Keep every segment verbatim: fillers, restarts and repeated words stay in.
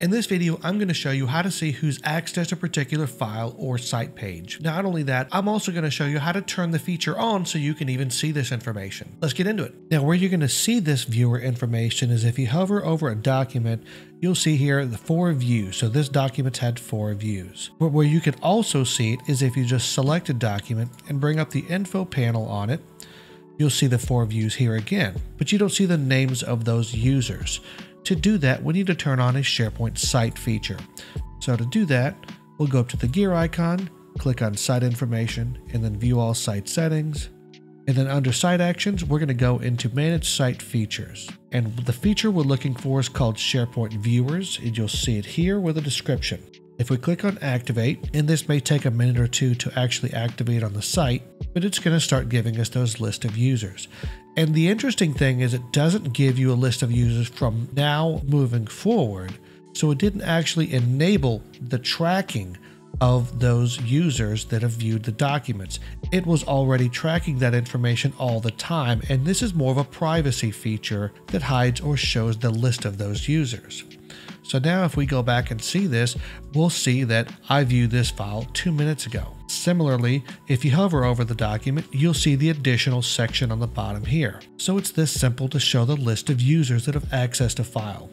In this video, I'm going to show you how to see who's accessed a particular file or site page. Not only that, I'm also going to show you how to turn the feature on so you can even see this information. Let's get into it. Now, where you're going to see this viewer information is if you hover over a document, you'll see here the four views. So this document's had four views. But where you can also see it is if you just select a document and bring up the info panel on it, you'll see the four views here again, but you don't see the names of those users. To do that, we need to turn on a SharePoint site feature. So to do that, we'll go up to the gear icon, click on Site Information, and then View All Site Settings. And then under Site Actions, we're going to go into Manage Site Features. And the feature we're looking for is called SharePoint Viewers, and you'll see it here with a description. If we click on Activate, and this may take a minute or two to actually activate on the site, but it's going to start giving us those list of users. And the interesting thing is it doesn't give you a list of users from now moving forward. So it didn't actually enable the tracking of those users that have viewed the documents. It was already tracking that information all the time. And this is more of a privacy feature that hides or shows the list of those users. So now if we go back and see this, we'll see that I viewed this file two minutes ago. Similarly, if you hover over the document, you'll see the additional section on the bottom here. So it's this simple to show the list of users that have accessed a file.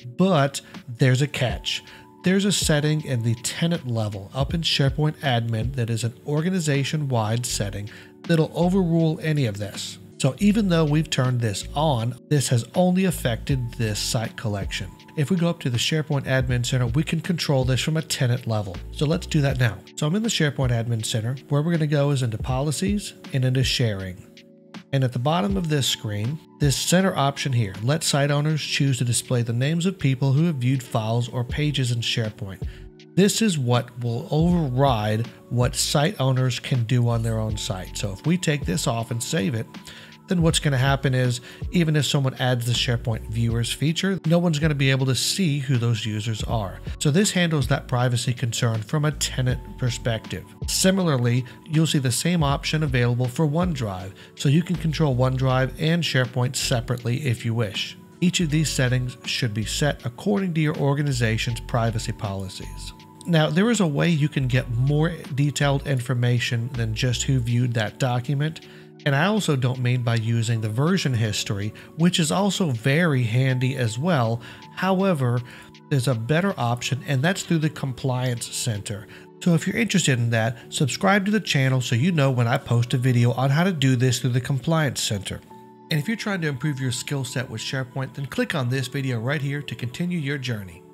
But there's a catch. There's a setting in the tenant level up in SharePoint Admin that is an organization-wide setting that'll overrule any of this. So even though we've turned this on, this has only affected this site collection. If we go up to the SharePoint Admin Center, we can control this from a tenant level. So let's do that now. So I'm in the SharePoint Admin Center. Where we're going to go is into Policies and into Sharing. And at the bottom of this screen, this center option here, let site owners choose to display the names of people who have viewed files or pages in SharePoint. This is what will override what site owners can do on their own site. So if we take this off and save it, then what's going to happen is even if someone adds the SharePoint Viewers feature, no one's going to be able to see who those users are. So this handles that privacy concern from a tenant perspective. Similarly, you'll see the same option available for OneDrive, so you can control OneDrive and SharePoint separately if you wish. Each of these settings should be set according to your organization's privacy policies. Now, there is a way you can get more detailed information than just who viewed that document. And I also don't mean by using the version history, which is also very handy as well. However, there's a better option, and that's through the Compliance Center. So if you're interested in that, subscribe to the channel so you know when I post a video on how to do this through the Compliance Center. And if you're trying to improve your skill set with SharePoint, then click on this video right here to continue your journey.